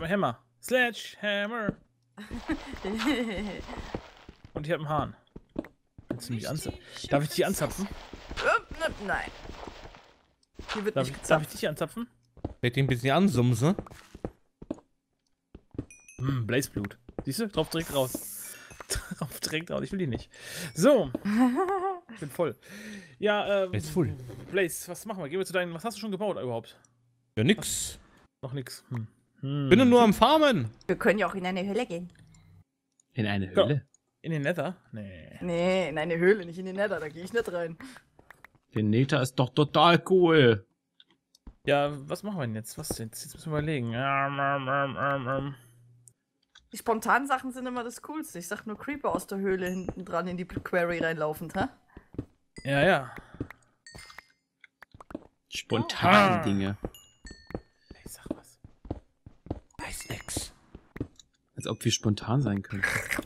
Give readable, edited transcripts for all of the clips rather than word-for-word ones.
Hammer. Sledgehammer. Und ich habe einen Hahn. Kannst du mich anzapfen? Darf ich dich anzapfen? Nein. Hier wird nicht Darf gezapft. ich dich anzapfen? Werd ihn ein bisschen ansumsen. Blazeblut. Siehst du? Drauf direkt raus. Drauf direkt raus. Ich will die nicht. So. Ich bin voll. Ja, Ist voll. Blaze, was machen wir? Gehen wir zu deinen. Was hast du schon gebaut überhaupt? Ja, nix. Noch nix. Bin nur am Farmen. Wir können ja auch in eine Höhle gehen. In eine Höhle? In den Nether? Nee. Nee, in eine Höhle, nicht in den Nether, da gehe ich nicht rein. Der Nether ist doch total cool. Ja, was machen wir denn jetzt? Was jetzt? Jetzt müssen wir überlegen. Die spontanen Sachen sind immer das Coolste. Ich sag nur Creeper aus der Höhle hinten dran in die Quarry reinlaufend, hä? Ja, ja. Spontane Dinge. Ich sag was. Weiß nix. Als ob wir spontan sein können.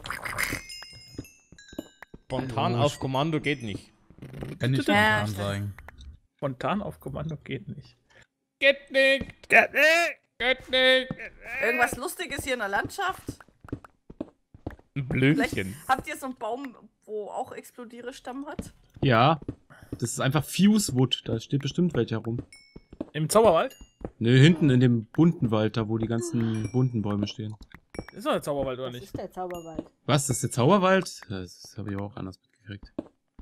Spontan auf Kommando geht nicht. Kann nicht Ja, spontan sein. Spontan auf Kommando geht nicht. Geht nicht. Geht nicht. Geht nicht. Irgendwas Lustiges hier in der Landschaft? Ein Vielleicht Blümchen. habt ihr so einen Baum, wo auch explodiere Stamm hat? Ja. Das ist einfach Fusewood. Da steht bestimmt welche herum. Im Zauberwald? Ne, hinten in dem bunten Wald, da wo die ganzen bunten Bäume stehen. Ist doch der Zauberwald, oder Das nicht? ist der Zauberwald. Was, das ist der Zauberwald? Das habe ich auch anders mitgekriegt.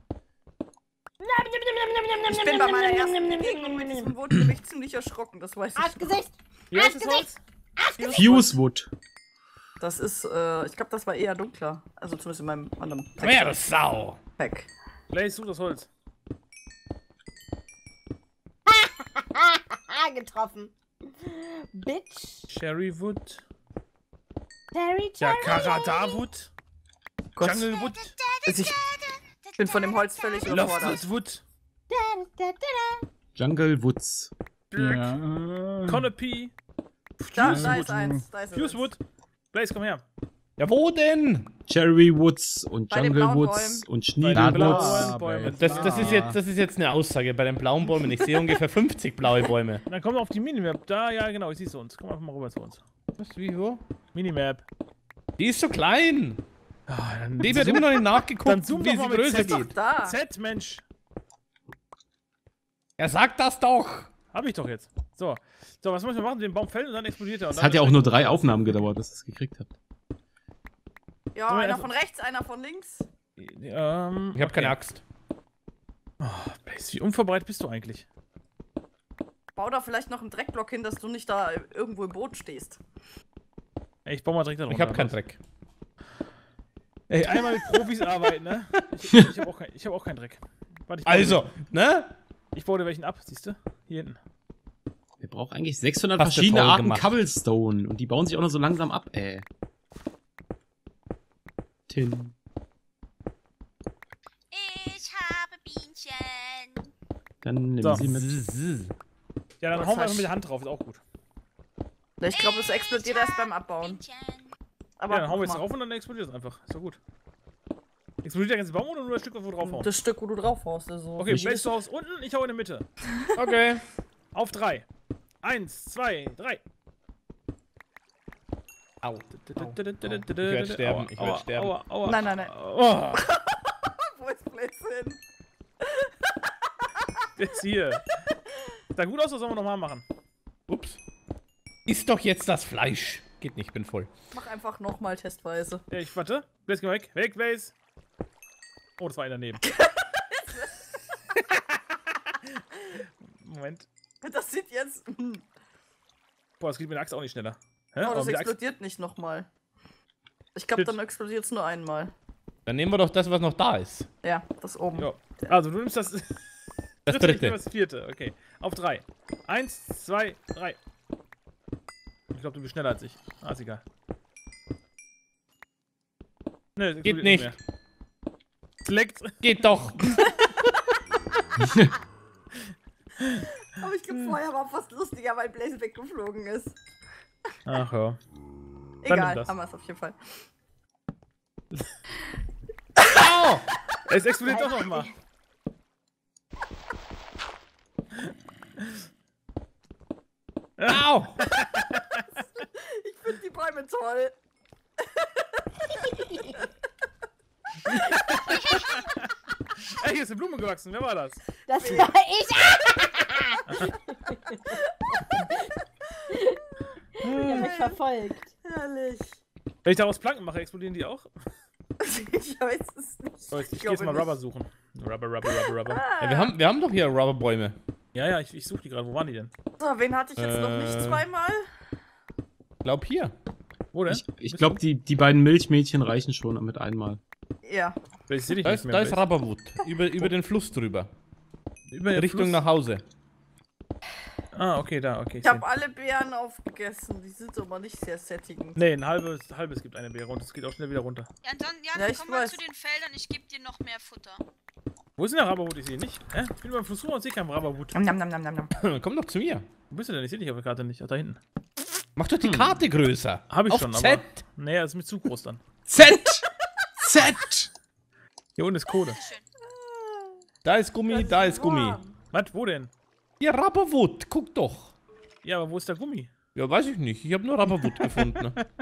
Ich bin bei meiner ersten Begegnung mit diesem Wund nämlich ziemlich erschrocken, das weiß ich. Arschgesicht! Wie heißt das Holz? Fusewood. Das ist, ich glaube, das war eher dunkler. Also zumindest in meinem anderen Komm her, du Sau. Pack. Blaze, such das Holz. Getroffen. Bitch. Cherrywood. Cherry, Ja, Cherry. Karadawood. Gott. Junglewood. Also ich bin von dem Holz völlig überfordert. Loftwood. Jungle Woods. Ja. Canopy. Da ist eins. Da ist eins. Fusewood. Blaze, komm her. Ja, wo denn? Cherry Woods und Bei den Jungle blauen Woods und Bei den Schneewoods. blauen Bäumen. Das ist jetzt eine Aussage bei den blauen Bäumen. Ich sehe ungefähr 50 blaue Bäume. Dann kommen wir auf die Minimap. Da, ja, genau, ich siehst du uns. Komm einfach mal rüber zu uns. Was, wie, wo? Minimap. Die ist so klein. Ah, dann Die wird immer noch nicht nachgeguckt, Dann zoom wie doch sie mal mit größer Z. geht. Da. Z, Mensch. Ja, sag das doch. Hab ich doch jetzt. So. So, was müssen wir machen? Den Baum fällen und dann explodiert er. Und Es dann hat ja ist auch er- nur 3 Aufnahmen gedauert, dass ihr es gekriegt habt. Ja, Sollen wir einer einfach- von rechts, einer von links. Ich habe keine Axt. Oh, Blaze, wie unvorbereitet bist du eigentlich? Bau da vielleicht noch einen Dreckblock hin, dass du nicht da irgendwo im Boot stehst. Ey, ich baue mal direkt da Ich runter. habe keinen Dreck. Ey, einmal mit Profis arbeiten, ne? Ich hab auch keinen Dreck. Warte, ich baue Also, ne? Ich baue dir welchen ab, siehst du? Hier hinten. Wir brauchen eigentlich 600 Hast du verschiedene toll Arten gemacht. Cobblestone. Und die bauen sich auch noch so langsam ab, ey. Tin. Ich habe Bienchen. Dann nehmen So. sie mit. Ja, dann Was hauen wir hast- einfach mit der Hand drauf, ist auch gut. Ich glaube, es explodiert erst beim Abbauen. Bienchen. Aber Ja, dann hauen wir guck jetzt mal. drauf und dann explodiert es einfach. Ist doch gut. Explodiert der ganze Baum oder nur das Stück, wo wir draufhauen? Das Stück, wo du drauf haust. Also Okay, Blaze zu Hause unten, ich hau in der Mitte. Okay. Auf 3. 1, 2, 3. Au. Ich werd sterben, ich werd sterben. Aua, aua. Nein, nein, nein. Oh, Wo ist Blaze hin? jetzt hier. Sah gut aus, oder sollen wir nochmal machen? Ups. Ist doch jetzt das Fleisch. Geht nicht, bin voll. Mach einfach nochmal testweise. Ja, ich warte. Blaze, geh mal weg. Weg, Blaze. Oh, das war einer daneben. Moment. Das sieht jetzt. Boah, das geht mit der Axt auch nicht schneller. Hä? Oh, Aber das mit der Axt- explodiert nicht nochmal. Ich glaube, Shit. dann explodiert es nur einmal. Dann nehmen wir doch das, was noch da ist. Ja, das oben. Ja. Also, du nimmst das. Das ich dritte. nehme das vierte. Okay. Auf 3. 1, 2, 3. Ich glaube, du bist schneller als ich. Ah, ist egal. Nee, das Geht explodiert nicht. mehr. Es leckt. Geht doch. Aber ich glaube, vorher war fast lustiger, weil Blaze weggeflogen ist. Ach ja. Egal, nimm das. haben wir es auf jeden Fall. Au! Es explodiert doch nochmal. Au! Ich finde Bäume toll. Ey, hier ist eine Blume gewachsen. Wer war das? Das war ich. Die haben mich verfolgt. Herrlich. Wenn ich daraus Planken mache, explodieren die auch? Ich weiß es nicht. So, ich geh glaube jetzt mal nicht. Rubber suchen. Rubber. Ja, wir haben doch hier Rubberbäume. Ja, ich suche die gerade. Wo waren die denn? So, wen hatte ich jetzt noch nicht zweimal? Glaub hier. Wo denn? Ich glaube, die beiden Milchmädchen reichen schon mit einmal. Ja. Ich sehe dich Da nicht ist, mehr. da ist Rubberwood. Über den Fluss drüber. Über den Richtung Fluss? nach Hause. Ah, okay, da, okay. Ich habe alle Beeren aufgegessen. Die sind aber nicht sehr sättigend. Nee, ein halbes gibt eine Beere und es geht auch schnell wieder runter. Ja, dann, Ja, dann ich komm mal weiß. zu den Feldern, ich gebe dir noch mehr Futter. Wo ist denn der Rubberwood? Ich sehe ihn nicht. Hä? Ich bin über den Fluss rum und sehe keinen Rubberwood. Nam, nam, nam, nam, nam. Komm doch zu mir. Wo bist du denn? Ich sehe dich auf der Karte nicht. Ach, da hinten. Mach doch die Karte größer. Hab ich Auf schon, Z. aber. Nee, das ist mir zu groß dann. Z! Z! Hier unten ist Kohle. Bitteschön. Da ist Gummi, da ist Gummi. Warm. Was? Wo denn? Hier, Rubberwood. Guck doch. Ja, aber wo ist der Gummi? Ja, weiß ich nicht. Ich habe nur Rubberwood gefunden. Ne?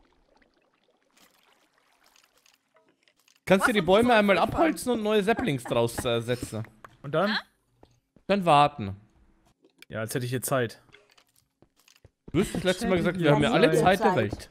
Kannst du die und wo Bäume soll ich einmal anfangen? abholzen und neue Saplings draus setzen. Und dann? Dann warten. Ja, als hätte ich hier Zeit. Du hast das letzte Mal gesagt, wir haben ja alle Zeit der Welt.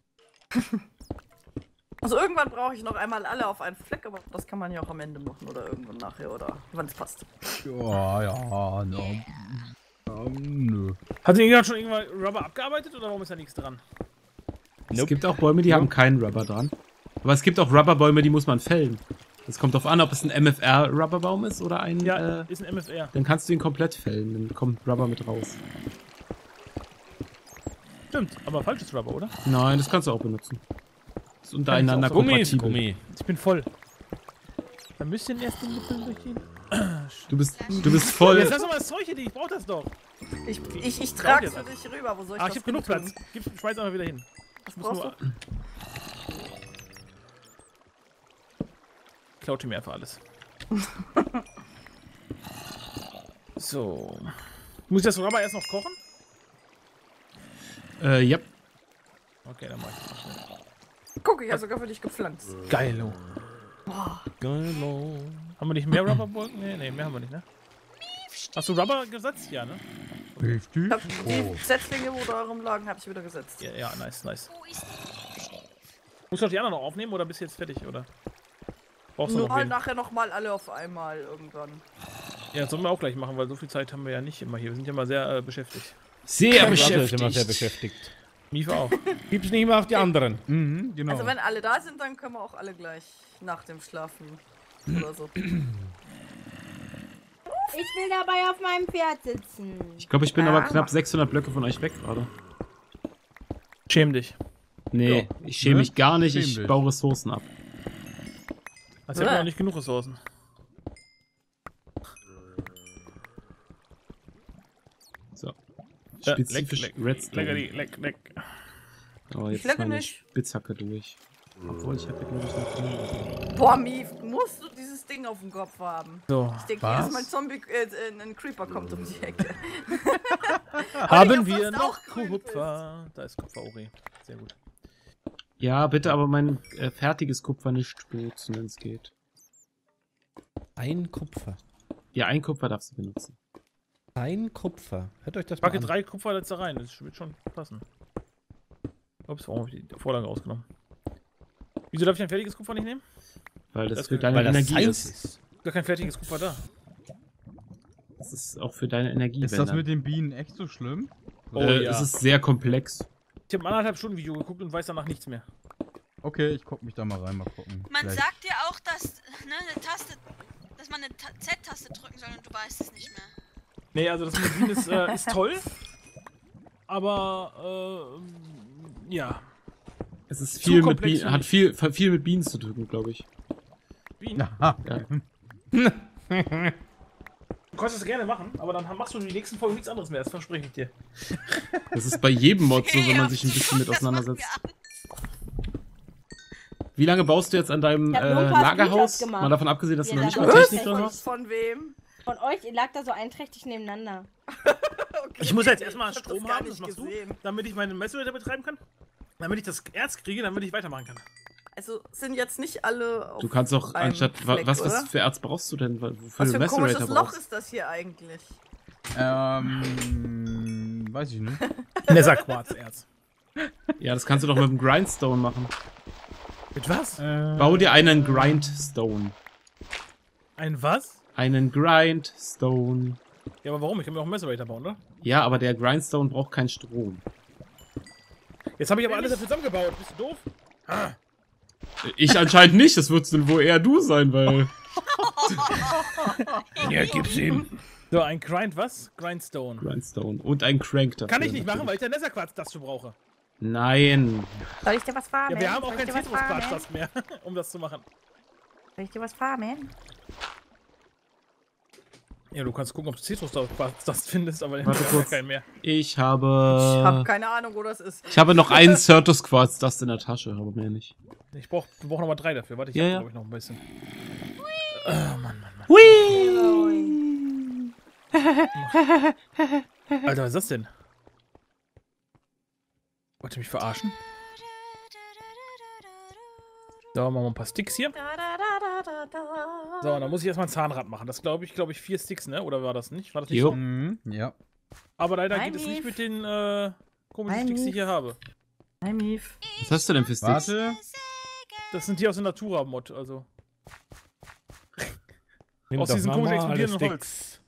Also irgendwann brauche ich noch einmal alle auf einen Fleck, aber das kann man ja auch am Ende machen oder irgendwann nachher oder wann es passt. Ja, no. Nö. Hat irgendjemand schon irgendwann Rubber abgearbeitet oder warum ist da nichts dran? Es gibt auch Bäume, die haben keinen Rubber dran. Aber es gibt auch Rubberbäume, die muss man fällen. Es kommt drauf an, ob es ein MFR-Rubberbaum ist oder ein... Ja, ist ein MFR. dann kannst du ihn komplett fällen, dann kommt Rubber mit raus. Stimmt, aber falsches Rubber, oder? Nein, das kannst du auch benutzen. Ist untereinander Kann ich auch so. Gummi ist kompatibel. Gummi. Ich bin voll. Dann müsst ihr erst den Nippel durchgehen. Du bist voll... Jetzt lass doch mal das Zeug hier, ich brauch das doch. Ich trage für dich rüber, wo soll ich Ah, das ich hab genug hin tun? Platz. Schmeiß einfach wieder hin. Was Ich muss brauchst nur... du? Klaut mir einfach alles. So. Muss ich das Rubber erst noch kochen? ja. Okay, dann mach ich das mal schnell. Guck, ich habe sogar für dich gepflanzt. Geilo. Geilo. Haben wir nicht mehr Rubberbolken? Nee, mehr haben wir nicht, ne? Hast du Rubber gesetzt? Ja, ne? Richtig? Ich hab die Setzlinge, wo da rumlagen, habe ich wieder gesetzt. Ja, nice. Wo ist die? Musst du auch die anderen noch aufnehmen oder bist du jetzt fertig, oder? Brauchst du Nur noch mal wen? nachher nochmal alle auf einmal irgendwann. Ja, das sollen wir auch gleich machen, weil so viel Zeit haben wir ja nicht immer hier. Wir sind ja mal sehr beschäftigt. Sehr Rubber ist immer sehr beschäftigt. beschäftigt. Mifa auch. Gib's nicht mehr auf die anderen. Mhm, genau. Also wenn alle da sind, dann können wir auch alle gleich nach dem Schlafen oder so. Ich will dabei auf meinem Pferd sitzen. Ich glaube, ich bin aber knapp 600 Blöcke von euch weg gerade. Schäm dich. Nee, ich schäme mich gar nicht, Schäm ich dich. baue Ressourcen ab. Also hätten wir noch nicht genug Ressourcen. So. Ja, Spezifisch Redstone. leck. Oh, jetzt lecke ist meine nicht. Spitzhacke durch. Obwohl, ich hatte, glaube ich, noch genug. Boah, Mief, musst du dieses Ding auf dem Kopf haben. So. Ich denke, Was? jedes Mal ein Zombie, ein Creeper kommt um die Ecke. Haben ich wir fast noch auch grün Kupfer? Da ist Kupfer-Ori. Sehr gut. Ja, bitte aber mein fertiges Kupfer nicht benutzen, wenn es geht. Ein Kupfer. Ja, ein Kupfer darfst du benutzen. Ein Kupfer. Hört euch das Ich mal packe an. 3 Kupfer jetzt da rein. Das wird schon passen. Ups, warum habe ich die Vorlage rausgenommen? Wieso darf ich ein fertiges Kupfer nicht nehmen? Weil das Das für geht, deine Weil das Energie Science ist. ist. Gar kein fertiges Kupfer da. Das ist auch für deine Energie. Ist wenn das dann. mit den Bienen echt so schlimm? Oh ja. Es ist sehr komplex. Ich habe ein 1,5 Stunden Video geguckt und weiß danach nichts mehr. Okay, ich guck mich da mal rein, mal gucken. Man Vielleicht- sagt dir auch, dass eine Taste, dass man eine Z-Taste drücken soll und du weißt es nicht mehr. Nee, also das mit Bienen ist toll. Aber, ja. Es ist Zu viel mit komplex Bienen, für hat mich. viel mit Bienen zu tun, glaube ich. Bienen. Aha. Ja. Du kannst es gerne machen, aber dann machst du die nächsten Folgen nichts anderes mehr, das verspreche ich dir. Das ist bei jedem Mod so, wenn Ja, man sich ein bisschen mit das macht mir auseinandersetzt. Angst. Wie lange baust du jetzt an deinem Ich hab nur ein paar Lagerhaus? Screenshots gemacht. Mal davon abgesehen, dass du noch Ja, nicht das mal ist Technik drin richtig. hast. Von wem? Von euch, ihr lag da so einträchtig nebeneinander. Okay. Ich muss jetzt erstmal Ich hab Strom das gar haben, das nicht machst du, gesehen. damit ich meine Messewetter betreiben kann. Damit ich das Erz kriege, damit ich weitermachen kann. Also sind jetzt nicht alle auf Du kannst auch einem anstatt. Fleck, Was oder? für Erz brauchst du denn? Wofür Was du für ein komisches Macerator Loch brauchst? ist das hier eigentlich? Weiß ich nicht. Netherquarz-Erz. Ja, das kannst du doch mit dem Grindstone machen. Mit was? Bau dir einen Grindstone. Ein was? Einen Grindstone. Ja, aber warum? Ich kann mir auch einen Macerator bauen, oder? Ja, aber der Grindstone braucht keinen Strom. Jetzt habe ich aber alles dafür zusammengebaut. Bist du doof? Ah. Ich anscheinend nicht, das würdest dann wohl eher du sein, weil. Ja, gib's ihm. So, ein Grind was? Grindstone. Grindstone. Und ein Crank dafür. Kann ich nicht machen, weil ich der Netherquarz das schon brauche. Nein. Soll ich dir was farmen? Ja, wir haben auch Soll keinen ich dir was farmen? Citrusquarz mehr, um das zu machen. Soll ich dir was farmen? Ja, du kannst gucken, ob du Citrusquarz das findest, aber Warte ich habe kurz. keinen mehr. Ich Ich habe habe. keine Ahnung, wo das ist. Ich habe noch einen Certus Quarz, das in der Tasche, aber mehr nicht. Ich brauch nochmal 3 dafür. Warte, ich Ja, hab, ja. glaube ich, noch ein bisschen. Hui! Alter, was ist das denn? Wollt ihr mich verarschen? So, machen wir ein paar Sticks hier. So, und dann muss ich erstmal ein Zahnrad machen. Das glaube ich, 4 Sticks, ne? Oder war das nicht? War das nicht Jo. so? Ja. Aber leider Nein, geht es nicht Mief. mit den komischen Nein, Sticks, die ich Mief. hier habe. Hi, Mief. Was hast du denn für Sticks? Warte. Das sind die aus der Natura-Mod, also. Nimm Aus doch diesem komischen normale explodierenden Sticks.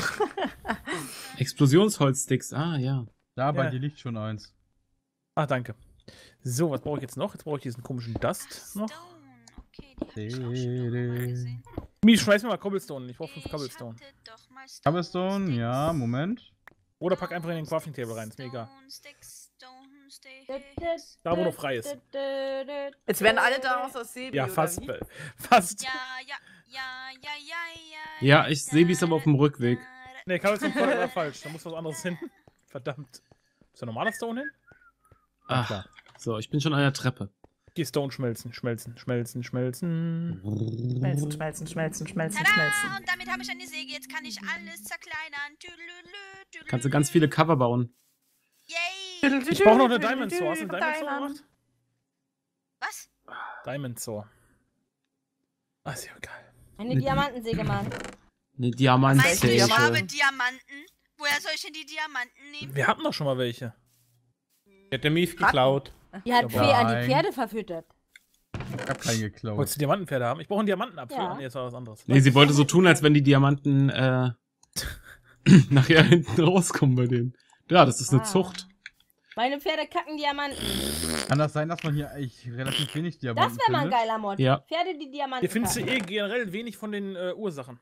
Explosionsholzsticks, ah ja. Da bei Ja. dir liegt schon eins. Ah, danke. So, was brauche ich jetzt noch? Jetzt brauche ich diesen komischen Dust noch. Stone. Okay, die hab ich auch schon irgendwo mal gesehen. Mi, schmeiß mir mal Cobblestone. Ich brauche 5 Cobblestone. hatte doch mal Cobblestone, ja, Moment. Oder pack einfach in den Crafting Table rein, ist mir egal. Sticks, Stone, Sticks. Da, wo noch frei ist. Jetzt werden alle da außer Sebi, Ja, oder fast. wie? Ja, Fast. ja, ja, ja, ja, Ja, ich sehe es aber auf dem Rückweg. Ne, Cobblestone war falsch. Da muss was anderes hin. Verdammt. Ist da normaler Stone hin? Ach, so, ich bin schon an der Treppe. Die Stone schmelzen, schmelzen, schmelzen, schmelzen. Schmelzen, schmelzen, schmelzen, schmelzen, Tada! schmelzen. Und damit habe ich eine Säge. Jetzt kann ich alles zerkleinern. Tüdelülü, Kannst du ganz viele Cover bauen. Yay! Ich brauche noch eine Diamond Saw. Hast du eine Diamond Saw gemacht? Was? Diamond Saw. Ah, ist ja geil. Eine Diamantensäge, Mann. Eine Meinst du, ich Diamantsäge. habe Diamanten? Woher soll ich denn die Diamanten nehmen? Wir hatten doch schon mal welche. Die hat der Mief geklaut. Die hat Ja, Fee an die nein. Pferde verfüttert. Ich hab keinen geklaut. Wolltest du Diamantenpferde haben? Ich brauche einen Diamantenapfel. Ja. Ah, nee, das war was anderes. Nee, sie wollte so tun, als wenn die Diamanten nachher hinten rauskommen bei denen. Ja, das ist eine Ah. Zucht. Meine Pferde kacken Diamanten. Kann das sein, dass man hier eigentlich relativ wenig Diamanten Das wäre mal ein findet? geiler Mod. Ja. Pferde, die Diamanten Hier findest du kacken. generell wenig von den Ursachen.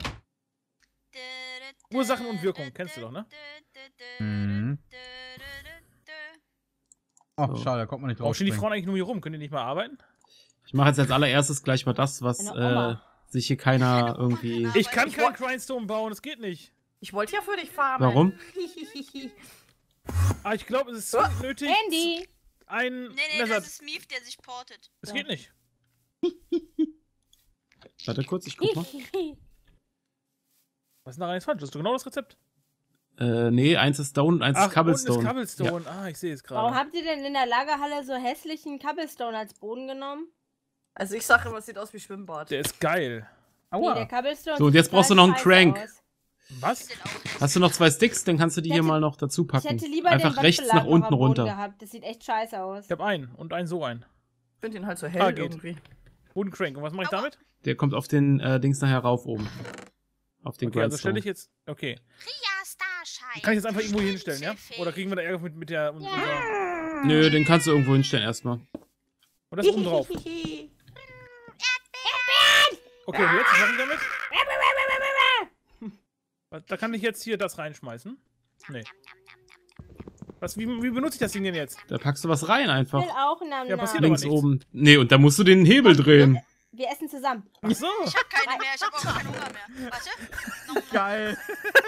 Ursachen und Wirkung, kennst du doch, ne? Mhm. Ach, So. schade, da kommt man nicht Warum drauf. stehen die Frauen eigentlich nur hier rum? Können die nicht mal arbeiten? Ich mache jetzt als allererstes gleich mal das, was Eine Oma. sich hier keiner irgendwie. Ich kann Ich keinen woll- Grindstone bauen, das geht nicht. Ich wollte ja für dich farmen. Warum? Ah, ich glaube, es ist zwingend nötig. Andy! Ein Nee, nee, Messer. das ist Mief, der sich portet. Es geht nicht. Warte kurz, ich guck mal. Was ist denn da eigentlich falsch? Das ist doch genau das Rezept. Nee, eins ist Stone und eins ist Ach, Cobblestone. unten ist Cobblestone. Ah, ich sehe es Warum gerade. habt ihr denn in der Lagerhalle so hässlichen Cobblestone als Boden genommen? Also ich sage immer, es sieht aus wie Schwimmbad. Der ist geil. Nee, der Aua. Cobblestone So, und sieht jetzt brauchst du total noch einen scheiße Crank. aus. Was? Sieht auch Hast du noch 2 Sticks, dann kannst du die Ich hier hätte- mal noch dazu Ich packen. hätte lieber Einfach den rechts nach Wattbelagerer unten Boden runter. gehabt. Das sieht echt scheiße aus. Ich habe einen und so einen. Ich finde ihn halt so hell Ah, geht. irgendwie. Wooden Crank. Und was mache ich damit? Der kommt auf den Dings nachher rauf oben. Auf den Okay, also Grindstone. stelle ich jetzt. Okay. Ria Starshine. Kann ich jetzt einfach irgendwo hier hinstellen, ja? Oder kriegen wir da Ärger mit der. unserer- Nö, den kannst du irgendwo hinstellen erstmal. Und das ist oben drauf. Okay, und jetzt? Was mache ich damit? Da kann ich jetzt hier das reinschmeißen. Nee. Wie benutze ich das Ding denn jetzt? Da packst du was rein Ich einfach. will auch einen Ja, passiert Namen. aber Links nichts. oben. Nee, und da musst du den Hebel drehen. Wir essen zusammen. Ach so. Ich hab keine mehr, ich hab auch keinen Hunger mehr. Warte. Geil.